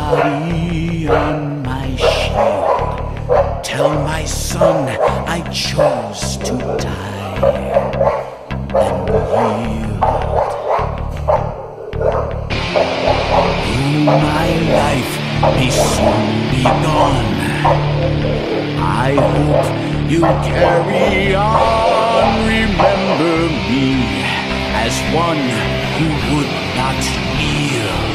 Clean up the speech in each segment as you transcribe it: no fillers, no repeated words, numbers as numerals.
body on my shield. Tell my son I chose to die and yield. Though my life may soon be gone, I hope you'll carry on. Remember me as one who would not yield.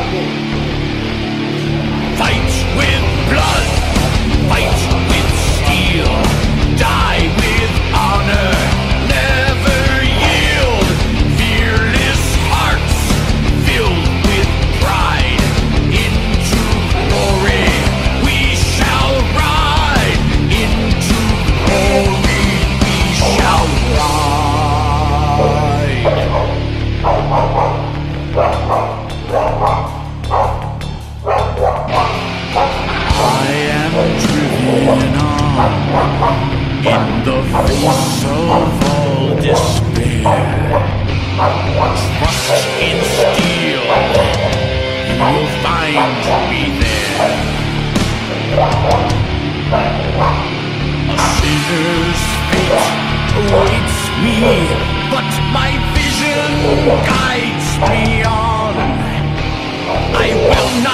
Fight with blood, fight with steel, die with honor, never yield. Fearless hearts filled with pride, into glory we shall ride, into glory we shall ride. I am driven on in the face of all despair. Trust in steel, you will find me there. A sinner's fate awaits me, but my vision guides me on. I will not